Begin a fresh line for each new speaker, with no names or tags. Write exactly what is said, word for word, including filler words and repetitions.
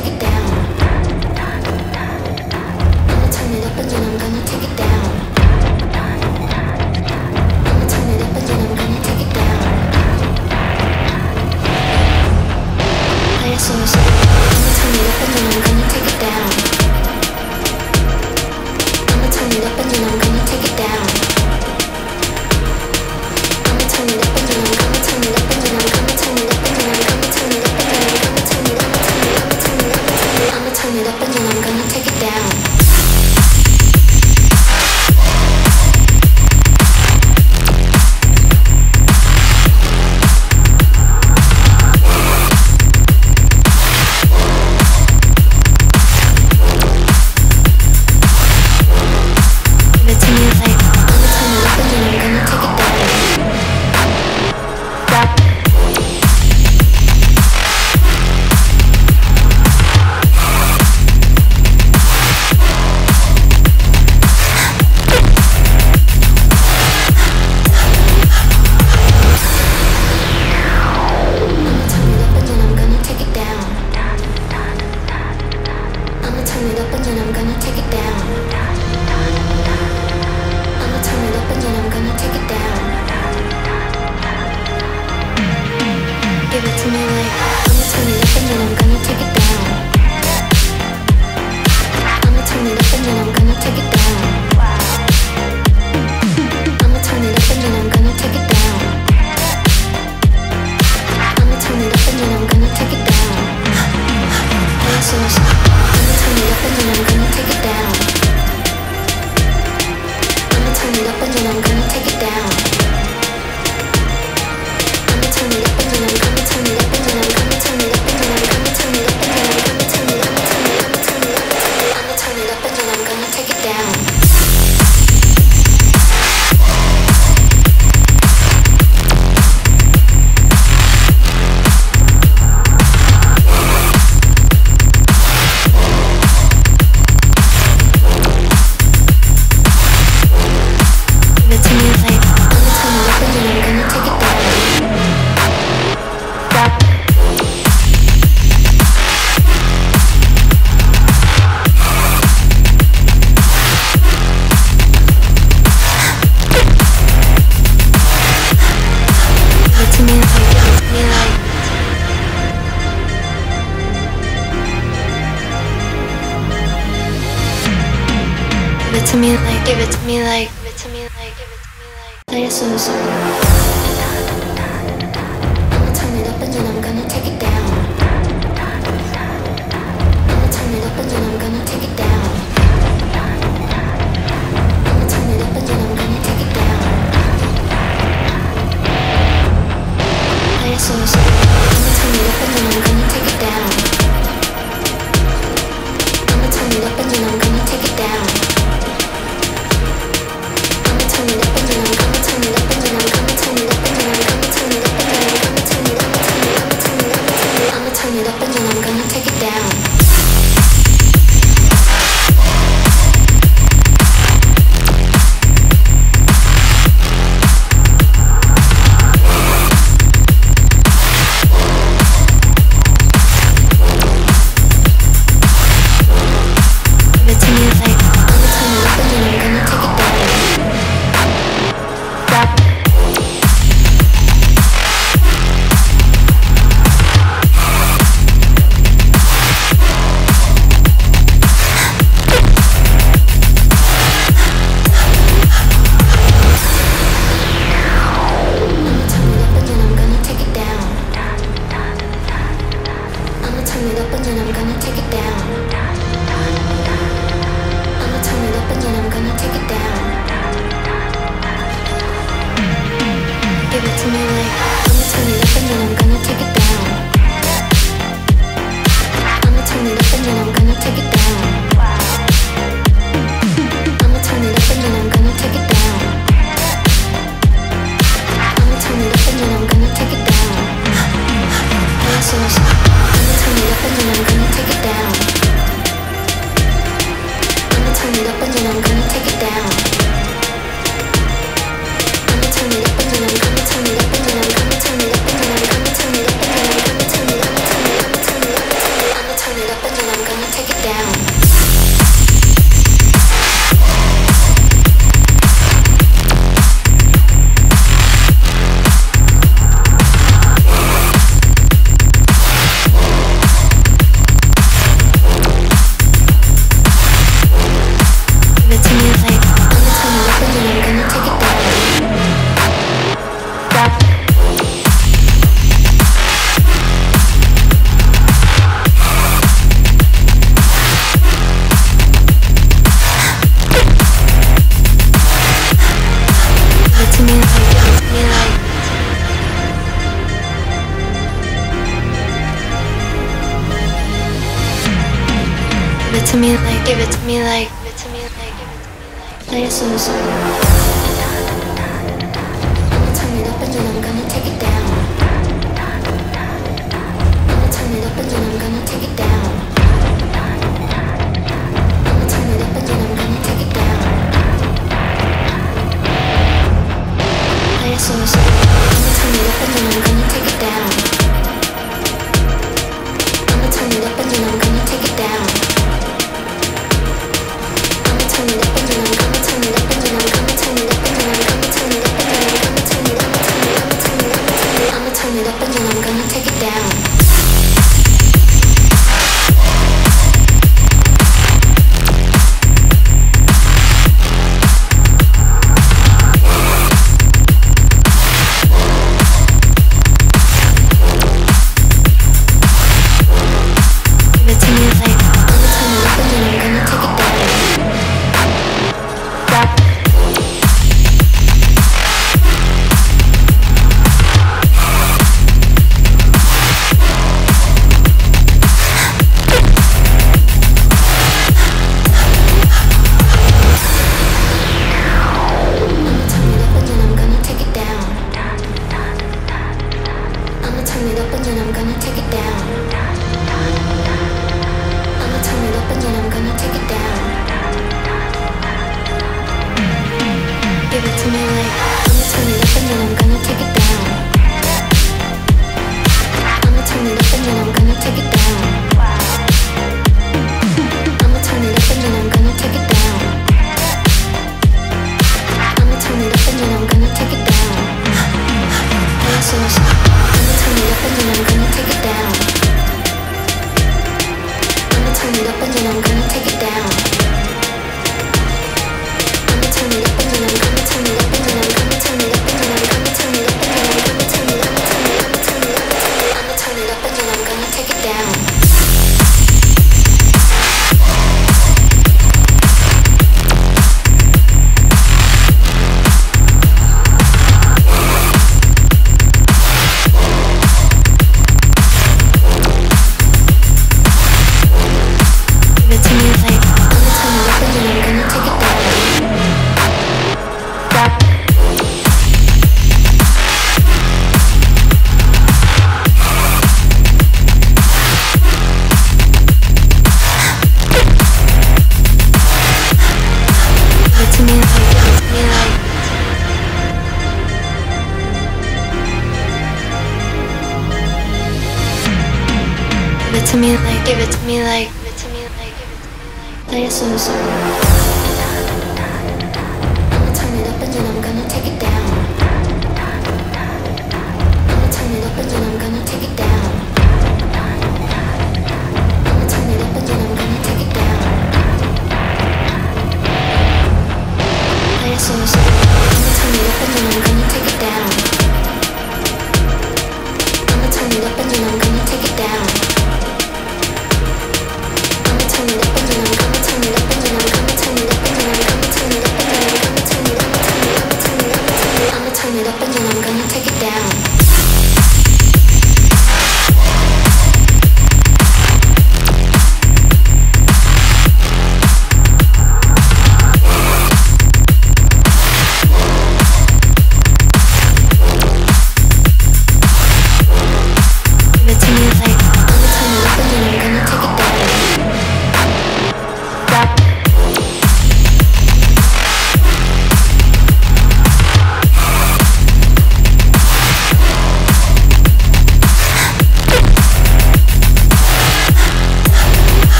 to me like, give it to me like, give it to me like, give it to me like. Play it so so. I'ma turn it up and then I'm gonna take it down. I'ma turn it up and then I'm gonna take it down. I'ma turn it up and then I'm gonna take it down. Play it so so. I'ma turn it up and then I'm gonna take it down. I'ma turn it up and then I'm gonna take it down. Turn it up and then I'm gonna turn it up and then I'm gonna turn it up and then I'm gonna turn it up and then I'm gonna turn it up and then I'm gonna turn it up and then I'ma turn it up and then I'm gonna take it down. Give it to me like, I'ma turn it up and then I'm gonna take it down. Turn it up and then I'm gonna turn it up and then I'm gonna turn it up and then I'm gonna turn it up and then take it down. To me like, give it to me like, give it to me like, give it to me like, play a song song. I'ma turn it up and then I'm gonna take it down. I'ma turn it up and then I'm gonna take it down. I'ma turn it up and then I'm gonna take it down. Play a song song. I'ma turn it up and then I'm gonna take it down. I'ma turn it up and then I'm gonna take it down. Turn it up and then I'm gonna turn it up and then I'm gonna turn it up and then I'm gonna turn it up and then I'm gonna turn it up, turn it up, turn it up, turn it up. I'ma turn it up and then I'm gonna take it down. Give it to me like, I'ma turn it up and then I'm gonna take it down. To me like, give it to me like, give it to me like, give it to me like, play a song song. I'ma turn it up and then I'm gonna take it down. I'ma turn it up and then I'm gonna take it down.